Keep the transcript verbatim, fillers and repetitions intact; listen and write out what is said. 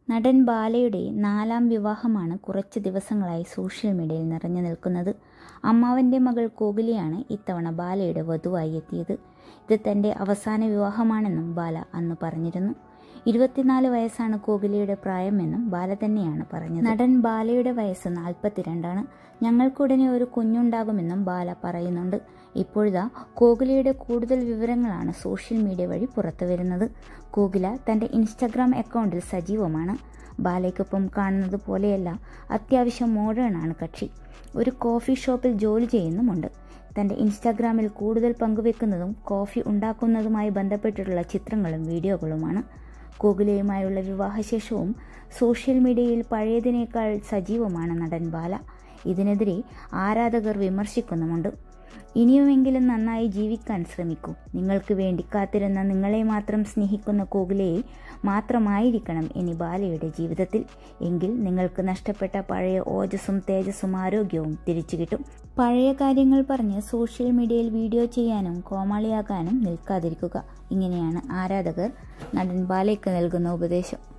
നടൻ ബാലയുടെ നാലാം വിവാഹമാണ് കുറച്ച് ദിവസങ്ങളായി സോഷ്യൽ മീഡിയയിൽ നിറഞ്ഞു നിൽക്കുന്നത്. അമ്മാവൻ്റെ മകൾ കോകിലയാണ് ഇത്തവണ ബാലയുടെ വധുവായി എത്തിയത്. ഇത് തൻ്റെ അവസാന വിവാഹമാണെന്നും ബാല അന്ന് പറഞ്ഞിരുന്നു. ഇരുപത്തിനാല് വയസ്സാണ് കോകിലയുടെ പ്രായമെന്നും ബാല തന്നെയാണ് പറഞ്ഞത്. നടൻ ബാലയുടെ വയസ്സ് നാൽപ്പത്തിരണ്ടാണ്. ഞങ്ങൾക്കുടനെ ഒരു കുഞ്ഞുണ്ടാകുമെന്നും ബാല പറയുന്നുണ്ട്. ഇപ്പോഴിതാ കോകിലയുടെ കൂടുതൽ വിവരങ്ങളാണ് സോഷ്യൽ മീഡിയ വഴി പുറത്തു വരുന്നത്. കോകില തൻ്റെ ഇൻസ്റ്റഗ്രാം അക്കൗണ്ടിൽ സജീവമാണ്. ബാലയ്ക്കൊപ്പം കാണുന്നത് പോലെയല്ല, അത്യാവശ്യം മോഡേൺ ആണ് കക്ഷി. ഒരു കോഫി ഷോപ്പിൽ ജോലി ചെയ്യുന്നുമുണ്ട്. തൻ്റെ ഇൻസ്റ്റാഗ്രാമിൽ കൂടുതൽ പങ്കുവെക്കുന്നതും കോഫി ഉണ്ടാക്കുന്നതുമായി ബന്ധപ്പെട്ടിട്ടുള്ള ചിത്രങ്ങളും വീഡിയോകളുമാണ്. കോകിലയുമായുള്ള വിവാഹശേഷവും സോഷ്യൽ മീഡിയയിൽ പഴയതിനേക്കാൾ സജീവമാണ് നടൻ ബാല. ഇതിനെതിരെ ആരാധകർ വിമർശിക്കുന്നുമുണ്ട്. ഇനിയുമെങ്കിലും നന്നായി ജീവിക്കാൻ ശ്രമിക്കൂ. നിങ്ങൾക്ക് വേണ്ടി കാത്തിരുന്ന നിങ്ങളെ മാത്രം സ്നേഹിക്കുന്ന കോകിലയെ മാത്രമായിരിക്കണം ഇനി ബാലയുടെ ജീവിതത്തിൽ. എങ്കിൽ നിങ്ങൾക്ക് നഷ്ടപ്പെട്ട പഴയ ഓജസ്സും തേജസ്സും ആരോഗ്യവും തിരിച്ചു കിട്ടും. പഴയ കാര്യങ്ങൾ പറഞ്ഞ് സോഷ്യൽ മീഡിയയിൽ വീഡിയോ ചെയ്യാനും കോമാളിയാകാനും നിൽക്കാതിരിക്കുക. ഇങ്ങനെയാണ് ആരാധകർ നടൻ ബാലയ്ക്ക് നൽകുന്ന ഉപദേശം.